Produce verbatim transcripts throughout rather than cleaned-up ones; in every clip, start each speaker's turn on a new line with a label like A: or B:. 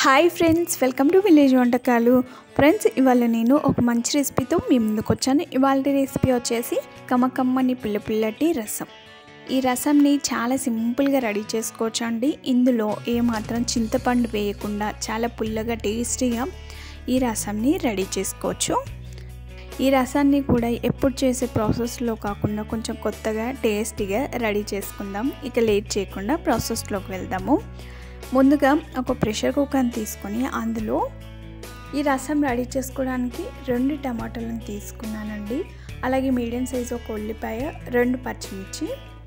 A: Hi friends, welcome to village వంటకాలు. Friends, ఇవాళ నేను ఒక మంచి రెసిపీతో మీ ముందుకు వచ్చాను. ఇవాళ రెసిపీ వచ్చేసి కమ్మకమ్మని పుల్ల పుల్లటి రసం. ఈ రసంని చాలా సింపుల్గా రెడీ చేసుకోవచ్చు అండి. ఇందులో ఏమాత్రం చింతపండు వేయకుండా చాలా పుల్లగా టేస్టీగా ఈ రసంని రెడీ చేసుకోవచ్చు. ఈ రసాన్ని కూడా ఎప్పుడు చేసే ప్రాసెస్లో కాకుండా కొంచెం కొత్తగా టేస్టీగా రెడీ చేసుకుందాం. ఇక లేట్ చేయకుండా ప్రాసెస్లోకి వెళ్దాము. ముందుగా ఒక ప్రెషర్ కుక్కర్ని తీసుకొని అందులో ఈ రసం రెడీ చేసుకోవడానికి రెండు టమాటాలను తీసుకున్నానండి. అలాగే మీడియం సైజు ఒక ఉల్లిపాయ, రెండు పచ్చిమిర్చి,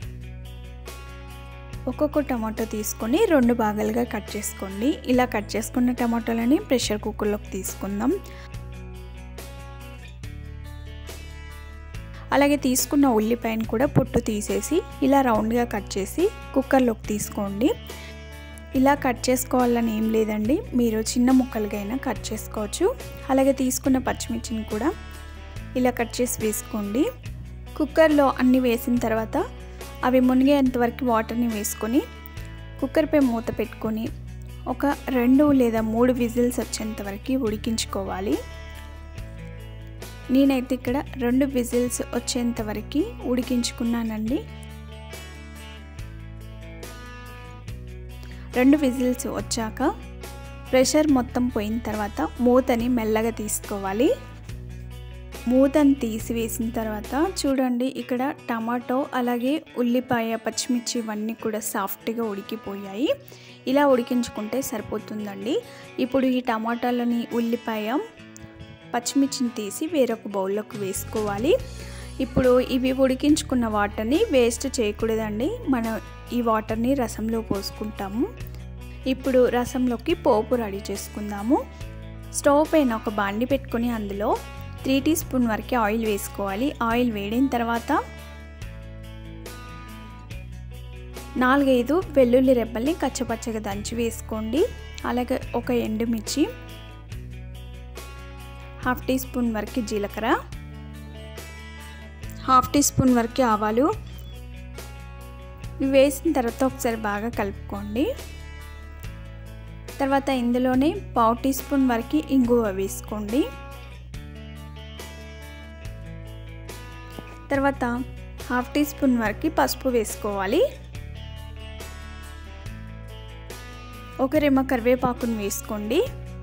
A: ఒక్కొక్క టమాటో తీసుకొని రెండు భాగాలుగా కట్ చేసుకోండి. ఇలా కట్ చేసుకున్న టమాటాలని ప్రెషర్ కుక్కర్లోకి తీసుకుందాం. అలాగే తీసుకున్న ఉల్లిపాయను కూడా పొట్టు తీసేసి ఇలా రౌండ్గా కట్ చేసి కుక్కర్లోకి తీసుకోండి. ఇలా కట్ చేసుకోవాలని ఏం లేదండి, మీరు చిన్న ముక్కలుగా అయినా కట్ చేసుకోవచ్చు. అలాగే తీసుకున్న పచ్చిమిర్చిని కూడా ఇలా కట్ చేసి వేసుకోండి. కుక్కర్లో అన్నీ వేసిన తర్వాత అవి మునిగేంత వరకు వాటర్ని వేసుకొని కుక్కర్పై మూత పెట్టుకొని ఒక రెండు లేదా మూడు విజిల్స్ వచ్చేంత వరకు ఉడికించుకోవాలి. నేనైతే ఇక్కడ రెండు విజిల్స్ వచ్చేంత వరకు ఉడికించుకున్నానండి. రెండు విజిల్స్ వచ్చాక ప్రెషర్ మొత్తం పోయిన తర్వాత మూతని మెల్లగా తీసుకోవాలి. మూతని తీసివేసిన తర్వాత చూడండి, ఇక్కడ టమాటో అలాగే ఉల్లిపాయ, పచ్చిమిర్చి ఇవన్నీ కూడా సాఫ్ట్గా ఉడికిపోయాయి. ఇలా ఉడికించుకుంటే సరిపోతుందండి. ఇప్పుడు ఈ టమాటాలని, ఉల్లిపాయ, పచ్చిమిర్చిని తీసి వేరొక బౌల్లోకి వేసుకోవాలి. ఇప్పుడు ఇవి ఉడికించుకున్న వాటర్ని వేస్ట్ చేయకూడదండి. మనం ఈ వాటర్ని రసంలో పోసుకుంటాము. ఇప్పుడు రసంలోకి పోపు రెడీ చేసుకుందాము. స్టవ్ పైన ఒక బాండి పెట్టుకొని అందులో త్రీ టీ స్పూన్ వరకు ఆయిల్ వేసుకోవాలి. ఆయిల్ వేడిన తర్వాత నాలుగైదు వెల్లుల్లి రెబ్బల్ని కచ్చపచ్చగా దంచి వేసుకోండి. అలాగే ఒక ఎండుమిర్చి, హాఫ్ టీ స్పూన్ వరకు జీలకర్ర, హాఫ్ టీ స్పూన్ వరకు ఆవాలు ఇవి వేసిన తర్వాత ఒకసారి బాగా కలుపుకోండి. తర్వాత ఇందులోనే పావు టీ స్పూన్ వరకు ఇంగువ వేసుకోండి. తర్వాత హాఫ్ టీ స్పూన్ వరకు పసుపు వేసుకోవాలి. ఒక రెమ్మ కరివేపాకును వేసుకోండి.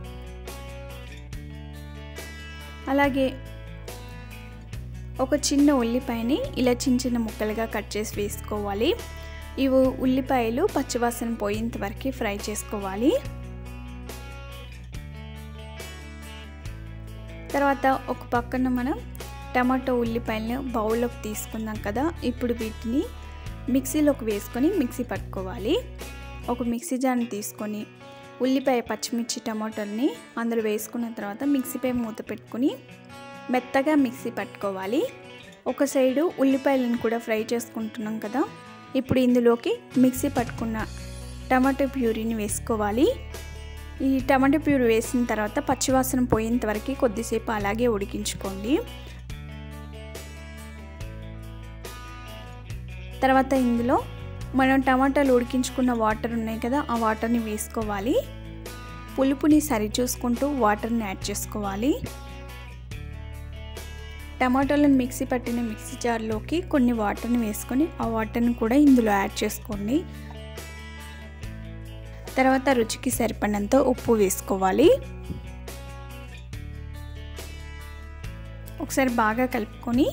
A: అలాగే ఒక చిన్న ఉల్లిపాయని ఇలా చిన్న చిన్న ముక్కలుగా కట్ చేసి వేసుకోవాలి. ఇవి ఉల్లిపాయలు పచ్చివాసన పోయేంత వరకు ఫ్రై చేసుకోవాలి. తర్వాత ఒక పక్కన మనం టమాటో ఉల్లిపాయలను బౌల్లోకి తీసుకుందాం కదా. ఇప్పుడు వీటిని మిక్సీలోకి వేసుకొని మిక్సీ పట్టుకోవాలి. ఒక మిక్సీ జార్ని తీసుకొని ఉల్లిపాయ, పచ్చిమిర్చి, టమాటోల్ని అందులో వేసుకున్న తర్వాత మిక్సీపై మూత పెట్టుకుని మెత్తగా మిక్సీ పట్టుకోవాలి. ఒక సైడు ఉల్లిపాయలను కూడా ఫ్రై చేసుకుంటున్నాం కదా. ఇప్పుడు ఇందులోకి మిక్సీ పట్టుకున్న టమాటో ప్యూరీని వేసుకోవాలి. ఈ టమాటో ప్యూరీ వేసిన తర్వాత పచ్చివాసన పోయేంత వరకు కొద్దిసేపు అలాగే ఉడికించుకోండి. తర్వాత ఇందులో మనం టమాటాలు ఉడికించుకున్న వాటర్ ఉన్నాయి కదా, ఆ వాటర్ని వేసుకోవాలి. పులుపుని సరిచూసుకుంటూ వాటర్ని యాడ్ చేసుకోవాలి. టమాటాలను మిక్సీ పట్టిన మిక్సీ జార్లోకి కొన్ని వాటర్ని వేసుకొని ఆ వాటర్ని కూడా ఇందులో యాడ్ చేసుకోండి. తర్వాత రుచికి సరిపడినంత ఉప్పు వేసుకోవాలి. ఒకసారి బాగా కలుపుకొని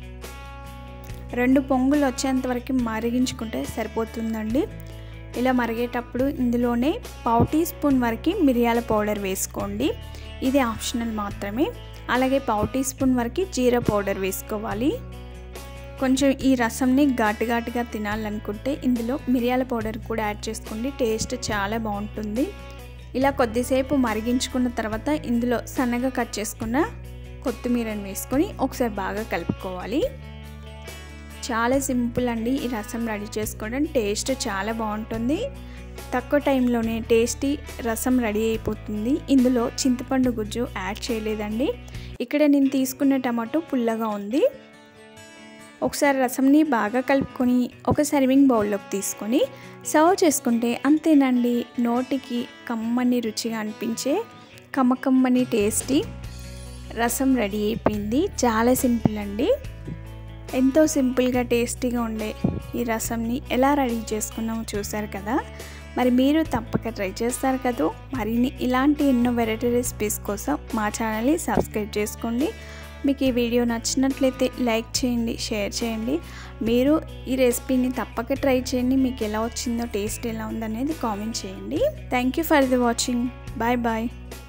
A: రెండు పొంగులు వచ్చేంత వరకు మరిగించుకుంటే సరిపోతుందండి. ఇలా మరిగేటప్పుడు ఇందులోనే పావు టీ స్పూన్ వరకు మిరియాల పౌడర్ వేసుకోండి. ఇది ఆప్షనల్ మాత్రమే. అలాగే పావు టీ స్పూన్ వరకు జీరా పౌడర్ వేసుకోవాలి. కొంచెం ఈ రసంని ఘాటు ఘాటుగా తినాలనుకుంటే ఇందులో మిరియాల పౌడర్ కూడా యాడ్ చేసుకోండి. టేస్ట్ చాలా బాగుంటుంది. ఇలా కొద్దిసేపు మరిగించుకున్న తర్వాత ఇందులో సన్నగా కట్ చేసుకున్న కొత్తిమీరని వేసుకొని ఒకసారి బాగా కలుపుకోవాలి. చాలా సింపుల్ అండి. ఈ రసం రెడీ చేసుకోవడం టేస్ట్ చాలా బాగుంటుంది. తక్కువ టైంలోనే టేస్టీ రసం రెడీ అయిపోతుంది. ఇందులో చింతపండు గుజ్జు యాడ్ చేయలేదండి. ఇక్కడ నేను తీసుకున్న టమాటో పుల్లగా ఉంది. ఒకసారి రసంని బాగా కలుపుకొని ఒక సర్వింగ్ బౌల్లోకి తీసుకొని సర్వ్ చేసుకుంటే అంతేనండి, నోటికి కమ్మని రుచిగా అనిపించే కమ్మకమ్మని టేస్టీ రసం రెడీ అయిపోయింది. చాలా సింపుల్ అండి. ఎంతో సింపుల్గా టేస్టీగా ఉండే ఈ రసంని ఎలా రెడీ చేసుకున్నామో చూసారు కదా. మరి మీరు తప్పక ట్రై చేస్తారు కదా. మరిన్ని ఇలాంటి ఎన్నో వెరైటీ రెసిపీస్ కోసం మా ఛానల్ని సబ్స్క్రైబ్ చేసుకోండి. మీకు ఈ వీడియో నచ్చినట్లయితే లైక్ చేయండి, షేర్ చేయండి. మీరు ఈ రెసిపీని తప్పక ట్రై చేయండి. మీకు ఎలా వచ్చిందో, టేస్ట్ ఎలా ఉందనేది కామెంట్ చేయండి. Thank you for the watching. Bye bye.